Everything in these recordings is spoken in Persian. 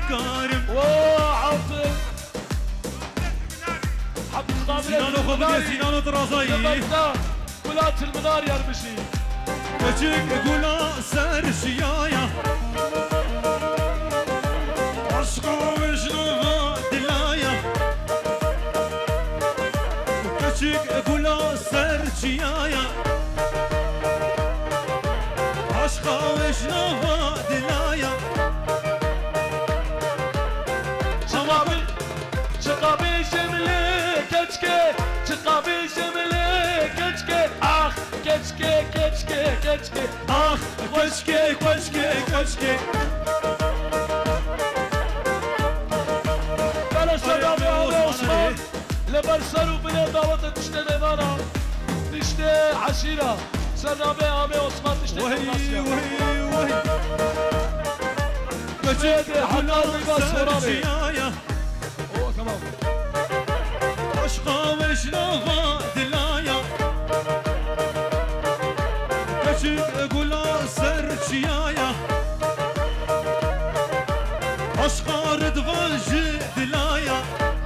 كارم وعاطف حب القابلة سينانو خبري سينانو طرازاي ولات المنار يرمشي كشك قولا سر شيايا عشقا وجنوها دلايا كشك قولا سر شيايا عشقا وجنوها دلايا شقابي شملي كشكي شقابي شملي كشكي اخ كشكي كشكي كشكي اخ كشكي كشكي كشكي بلا شباب يا عثمان لبرسلوا بلا دعوة تشتي ليمانا تشتي عشيرة سرابي عمي عثمان تشتي وهي وهي وهي كشكي حتى الرباط سرابي اوه كمان عشقا وجنوها دلايا كشك قولا سر شيايا عشقا رضوان دلايا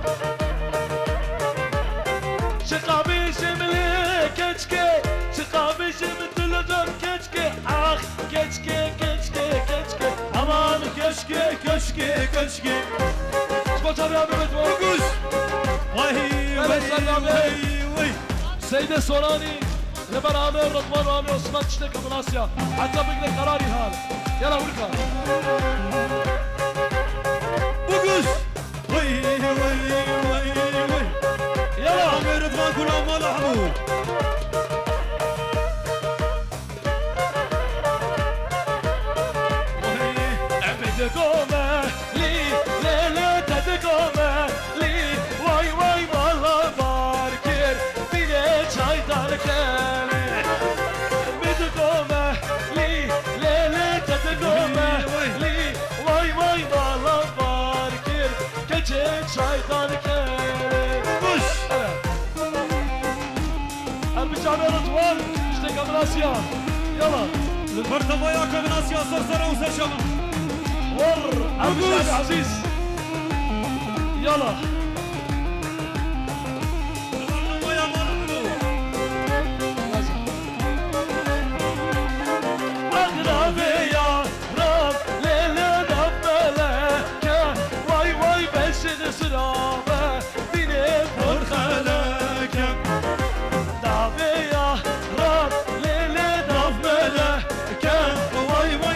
شقابي شملي كشكي شقابي شمت لدم كشكي اخ كشكي كشكي كشكي امان كشكي كشكي كشكي شباب يا بنت وقوش وهي وهي وهي سيدة سوراني لبر عامر رضوان وعامر عثمان تشتكى من اسيا حتى بقدر قراري هذا يلا ولكا وقوش وهي وهي وهي وهي يلا عامر رضوان كلهم ما لحموا تقومه لي ليلة تقومه لي واي واي والله باركر بيني شايطان كالي بتقومه لي ليلة تقومه لي واي واي والله باركر كجيت شايطان كالي وش المجامع رضوان اشتكى من اسيا يلا المرتبة ياكم من اسيا صرصرة وسرشمة ور عبد العزيز يلا اغربي يا رب ليلة نبلك واي واي بس نسرابه بيني فرخلك دعبي يا رب ليلة نبلك واي واي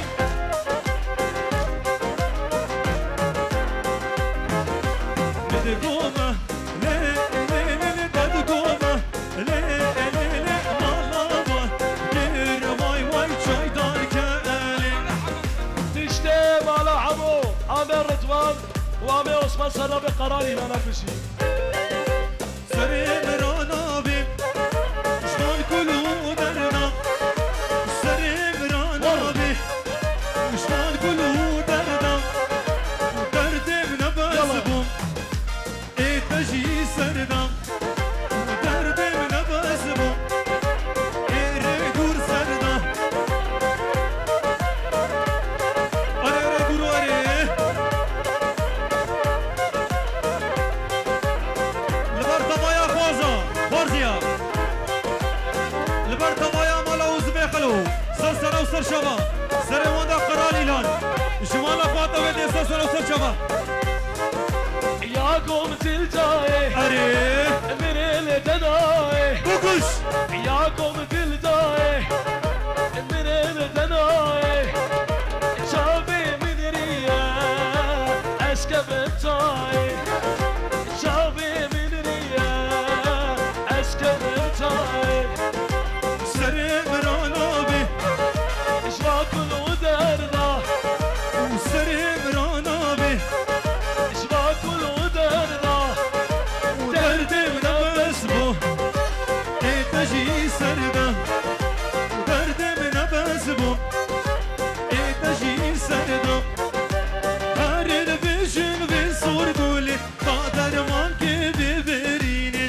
تقومه ليه ليه ليه تقومه ليه ليه ليه مالابا كير واي واي شايطان كالي تشتي مالا عمو عامر رضوان وعامر عثمان سنة بقراري لا نفسي سري مرانا بي شلون كلو درنا سري مرانا بي شلون كلو درنا دردي من بسبوم ايه تجي سرنا دردي من بسبوم ايه ريقور سرنا اري ريقور اري لبرتبايا خوازا خوازيا لبرتبايا مالا وزبيخلو سرسرة وسر شبا سري واندا قرالي لان شمالا فاتا ويدي سرسرة وسر شبا ياكم تلجاي اري من الدناي بوكش ياكم تلجاي من الدناي شابي من ريا اسكب التاي شابي من ريا اسكب التاي سري مرانا بي اشواكل ودرنا وسري مرانا بي اشواكل ودرنا ودردي من بسبو ايه تجي سرنا دردي من بسبو ايه تجي سرنا هارين بيجن بيصور دولي قادر مانكي ببريني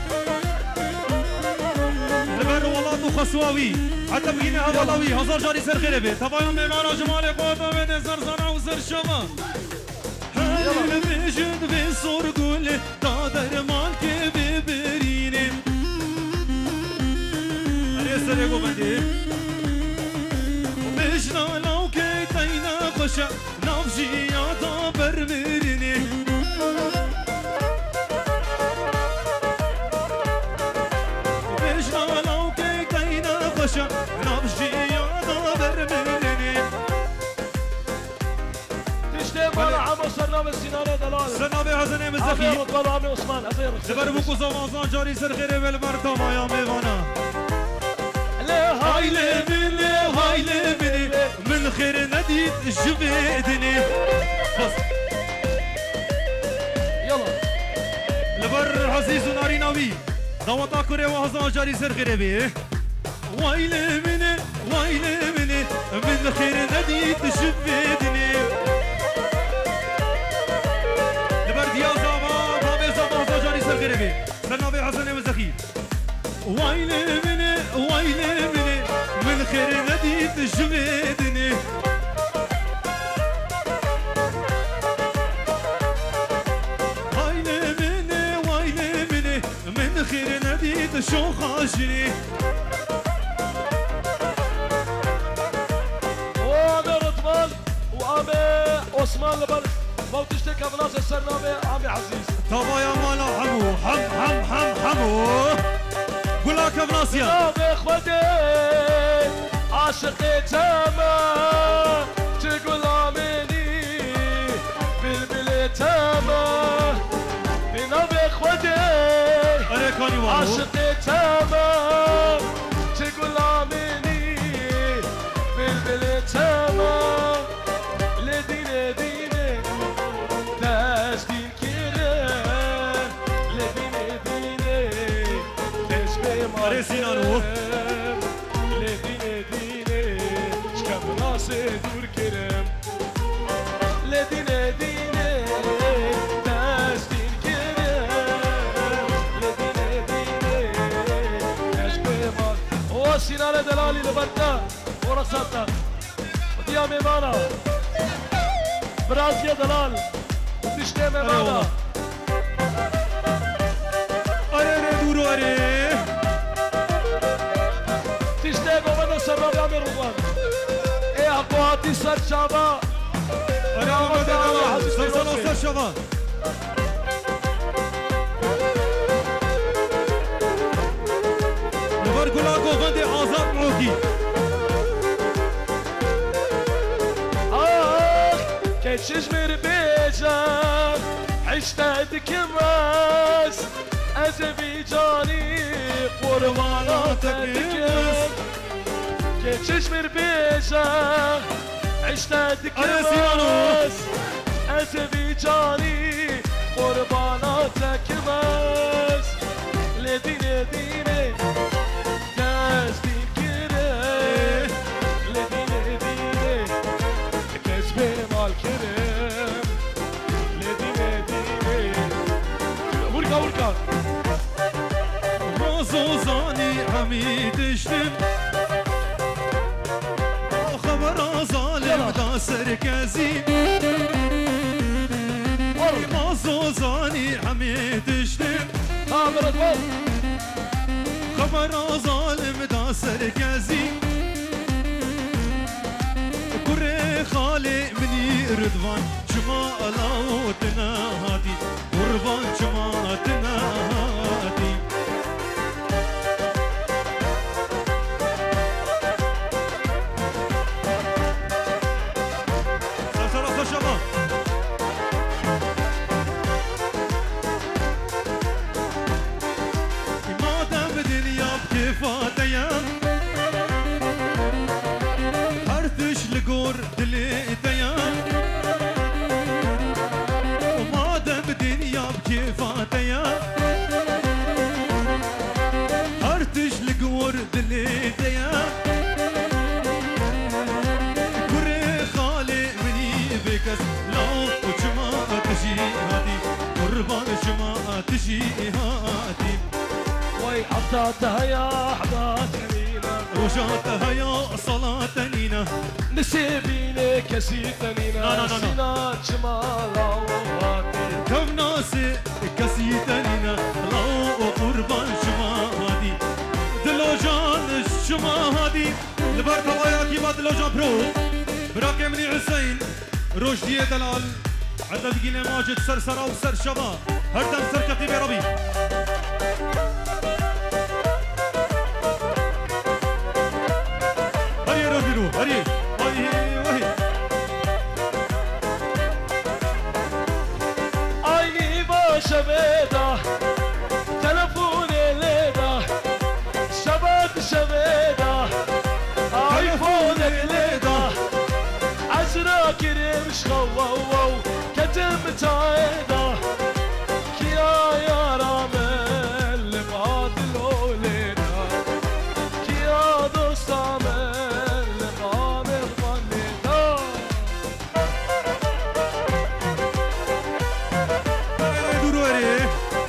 لبر والله خسواوي حتى بقينا هوالاوي هزار جاري سر خيربي تبايا ميمانا جمالي قوة بين زرزنا وزر شما دل بجد به سرگل تا در مال که ببرینم علی سر گوبندی بجنالو که تینا خوشا نفجی یادا برمرینه بجنالو که تینا خوشا نفجی یادا برمرینه تشتي مال عمو سرنامه سینانه دلال سرنامه حسن مزخی عمي رضوان عمي عثمان افير زبر بوكو زمازان جاري سر خير بالمرتم يا ميوانا هاي هاي من خير نديت جبدني بس يلا لبر حسيس ناري ناوي دوتا كوري وهزان جاري سر خير بي وايل من خير نديت جبدني لبر ديال زمان بابي زمان جاري سر خير بي سنوي حسن مزخي وايل من خير نديت جبدني وايل من خير نديت شو خاشني وعمي رضوان وعمي عثمان لبر ما تشتكي بلاصه السرنامه عمي عزيز طبعا يا مالا حمو قول لك يا بناصية يا اخوتي عاشقي تمام تقول امني بالبلي تمام يا اخوتي عاشقي تمام تقول امني بالبلي تمام لديني تسدين كلام لديني رسينانو لديني شكب ناسي دور كرم لديني تسدين كرم لديني نشبه مال وسينانة دلالي لبرتا ورصتا وديا ميمانا برازيا دلال وتشتي ميمانا دورو تشتاق ومدى سراب يا رضوان ايه اقواتي سر شابا سر شباب نبر قلاقو غندي عظام عوكي كتشجمر بيجان عشتادك ماس أزبيجاني قرباناتك كتشجمر بيجان عشتادك ماس أزبيجاني قرباناتك ماس لديني تسدين كرم لديني كسبي مال كرم لديني ورقة رازوزاني حميد اشتم خبر ظالم دا سركزي رازوزاني حميد اشتم خبر ظالم دا سركزي كره خالي مني رضوان جمالاتنا هادي قربان جمالاتنا هادي سلسلة شباب ما دام دنيا بكيفات ايام هرتش لقور دلي تيام وما دام دنيا بكيفات ايام هرتش لقور دلي تيام كره خالي مني بكس لو جماعة تجي هادي قربان جماعة تجي هادي وي حطاتها يا حبات نينا رجعتها يا صلاة نينا نسيبيني كسيتنينا سينا جمالا وهاتي كم ناسي كسيتنينا لو قربان شما هادي دلو جان شما هادي لبرد هواياكي با دلو جان برو براك مني حسين رشدي دلال عدد قيلة ماجد سرسرة وسر شبا هردم سر كتيب يا ربي هري رو بيرو هري وهي عيني باشا بيدا تلفوني ليدا شباب شبيدا ايفونك ليدا عزرا كريمش غووو كتم تعيدا كيا يا رامل بعد الوليدا كيا دوست عمل قامل ظنيدا دورو هري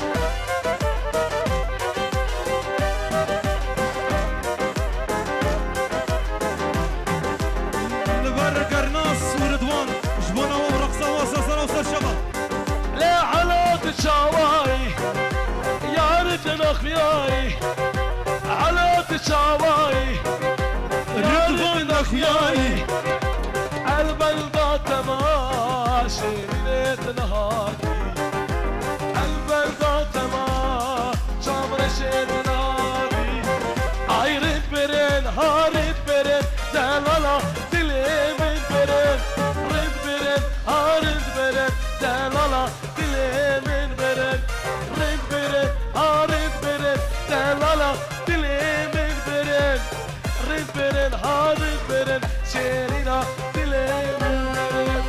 لا على تشاواي يا ريت نخياي على تشاواي يا ريت نخياي البلدة تماشي ليت نهاري البلدة تماشي مرشد ناري عيرت برين هارت برين دلالا دلي من برين رد برين هارت برين دلالا دلي من برين رد برين هارت برين دلالا دلي من برين رد برين هارت برين شيرينا دلي من برين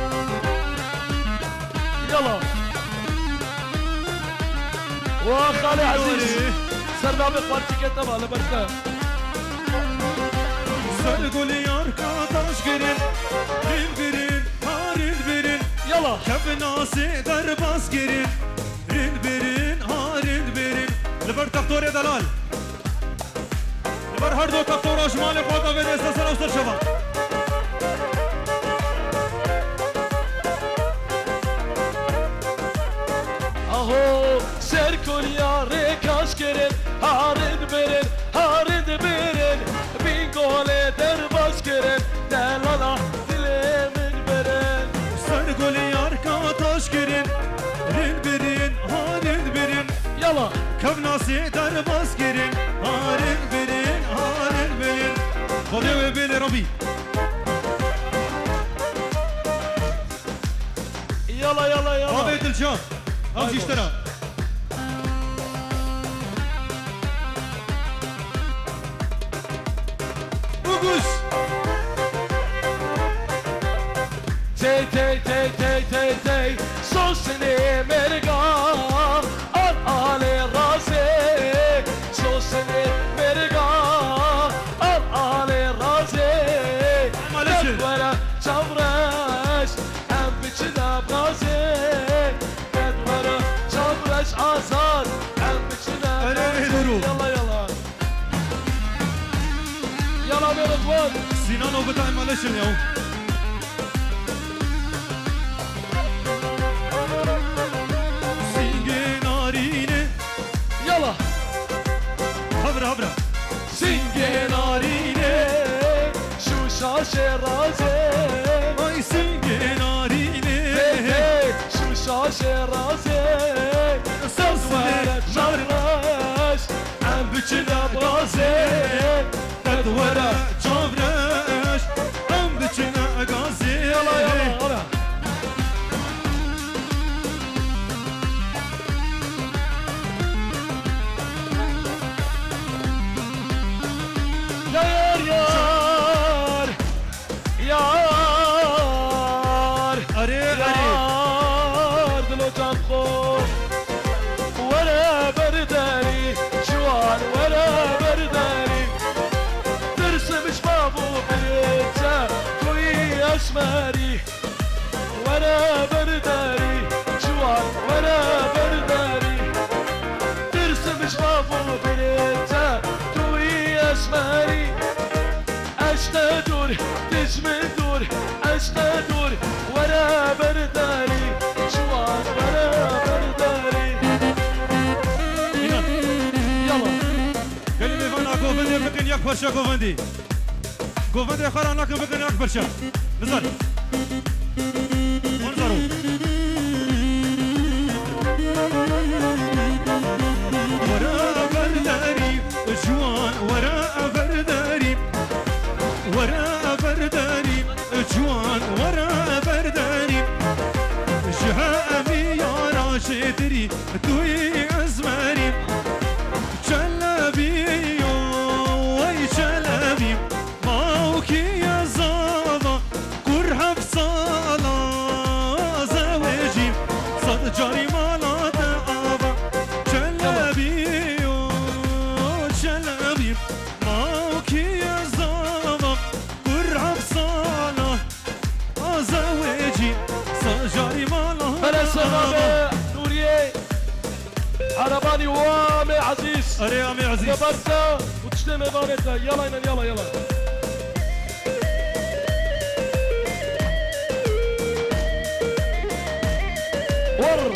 يلا وخالي عزيز سرنا بقوارتي كتبها لبركة سرقوا لي arkadaş girin birin harin birin يلا كف ناسي درباس girin birin harin birin لبر تختور يا دلال لبر هر دو تختور شمال قوة بين استسر أوسط شباب اهو سركل يا ريكاش كرين هارد برين هارد برين بينقول درباس كرين دلالا دلي من برين سرقوا لي arkadaş girin birin harin birin يلا كف ناسي درباس girin harin birin خذوا بين ربي يلا يلا يلا هذا الجام هاجي اشترى بوغوس تي تي تي تي تي تي صوصني مرقام على راسي صوصني مرقام على راسي ورا صبرش هم بچنا براسي ورا صبرش آزاد هم بچنا يلا يلا يلا بيا رضوان سينانو بتاع معلش اليوم يلا هبرة سنجي ناريني شو شاشة راسي اي سنجي ناريني شو شاشة راسي صورت مرش عم بچنا براسي تدورة جابرش عم بچنا اقاسي يلا يلا يار يار يار اري يار دلو جانخو ولا برداري جوان ولا برداري ترسم شبابو بيتزا توي اسماري ولا برداري جوان ولا برداري ترسم شبابو بيتزا توي اسماري اشتاق دور تجمل دور عشق دور ورا برداري جوان ورا برداري يلا كلمة فانا قوفندي بكن يك برشا قوفندي قوفندي خرانا كن بكن يك برشا نزل منظروا وراء برداري جوان وراء برداري وراء برداري جوان وراء برداري جهامي يا راشدري توي أزماري جلبي وي جلبي ماوكي يا زاضا كرهب صالا زواجي صد جاري مالا دعابا جلبي جلبي ماوكي يا زاضا كرهب صالا زواجي صد جاري مالا بلا سلامة نوريه عرباني وامي عزيز أري عمي عزيز كبرتا وتشتمي بانتا يلا يلا يلا ور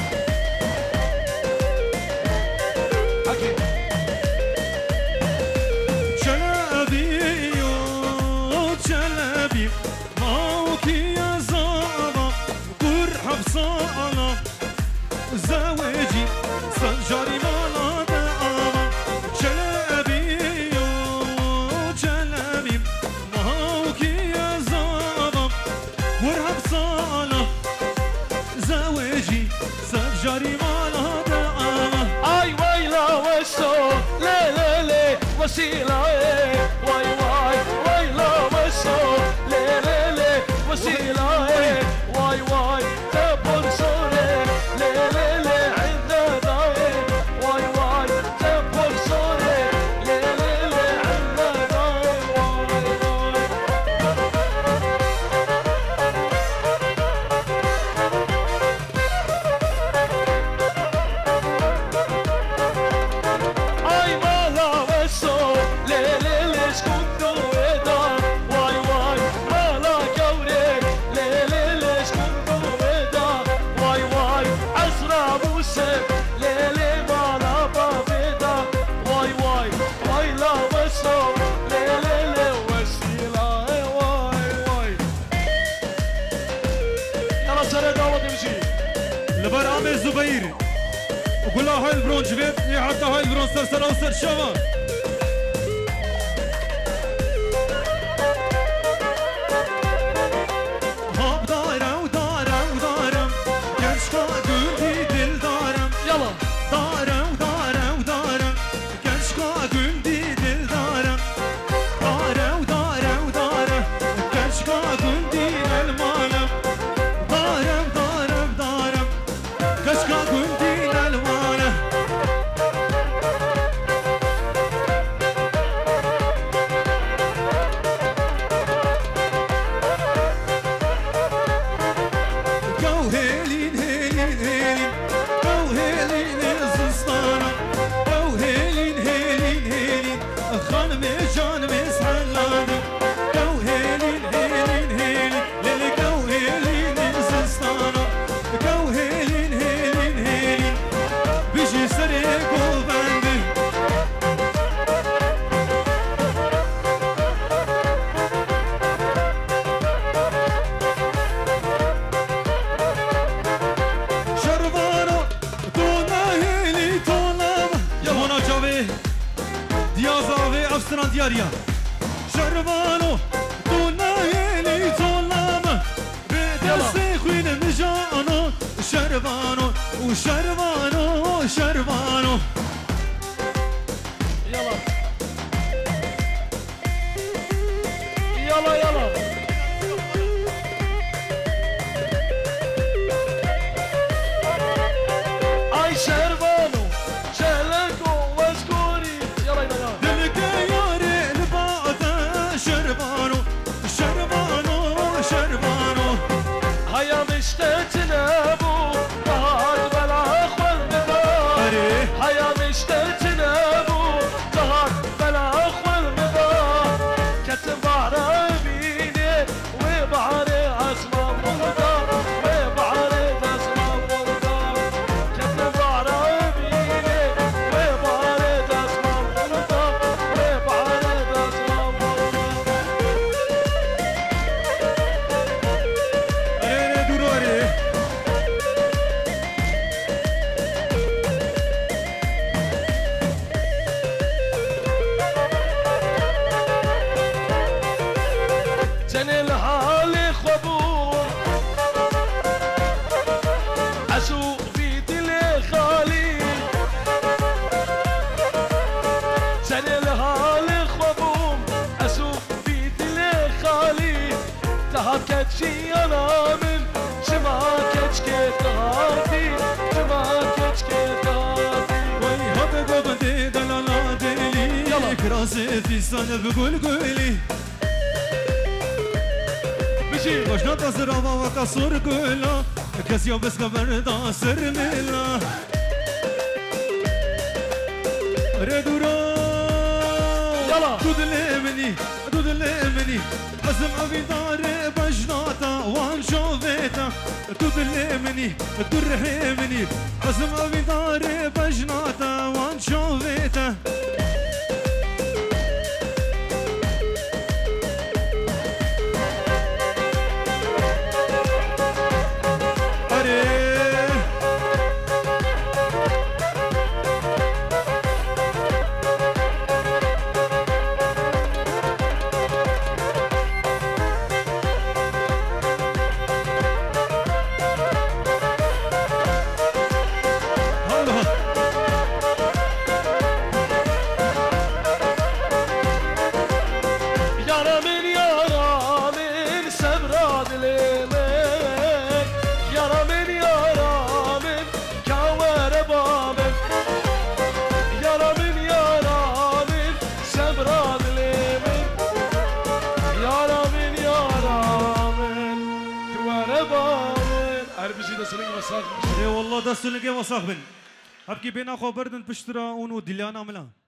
حكي جلبي جلبي ماوكي يا زاضا كرهب صالا زواجي سنجاري مالا دعاما جلبي جلبي ماوكي يا زاضا كرهب صالا زواجي سنجاري مالا دعاما اي ويلا وسو لي لي لي وسيلة واي واي ويلا وسو لي لي لي وسيلة واي واي تبون صوري لي لي لي عندنا داي واي واي تبون صوري لي لي لي عندنا داي واي واي اي مالا وسو لي لي لي شكون دويدا واي واي مالا كوري لي لي لي شكون دويدا واي واي عزرا موسى لي لي مالا بابيدا واي واي ويلا وسو لي لي لي وسيلة واي واي يلا سنة دعوة تمشي لبر عامر زبير وقول له هاي البرون جبت حتى هاي البرون سرسرة وسر شوا هاب دارم ودارم ودارم gençka güldü dildarım يلا دارم دارم دارم gençka güldü dildarım دارم دارم دارم gençka güldü elmanım دارم دارم دارم gençka güldü elmanım Go helin helin helin Go helin zıstana Go helin helin helin Hanım canım eshalladım Go helin helin helin Lele go helin zıstana Go helin helin helin Bişi sere kol bendim Şervano Dona heli tonam Yamona çave Diyazave Afsıran diyarya Şervano Dona heli tonam Ve deste kuynem jano Şervano Şervano Şervano يلا يلا يلا اي شربانو شلكو واسكوري يلا يلا Dilke yare lbada Şervano Şervano Şervano هيا مشتتنا ابو قهر بلا اخوان مدار هيا مشتتنا ابو قهر بلا اخوان مدار كتب على هات كتشي أنا من شما كتشكتاتي شما كتشكتاتي وي هذا قبدي دلالا دلي يلا. كراسي في سنة بقول قولي بشي وشنا تزرع وكسر قولا كسيو بس قبر دا سر ملا ردورا يلا. دود مني بسم أبي دار بجناتا وان شوفيتا دود مني بسم أبي دار بجناتا وان شوفيتا والله دستو لقي وصاخ بن هبكي بين اخو بردن بشترا اونو دليانا ملا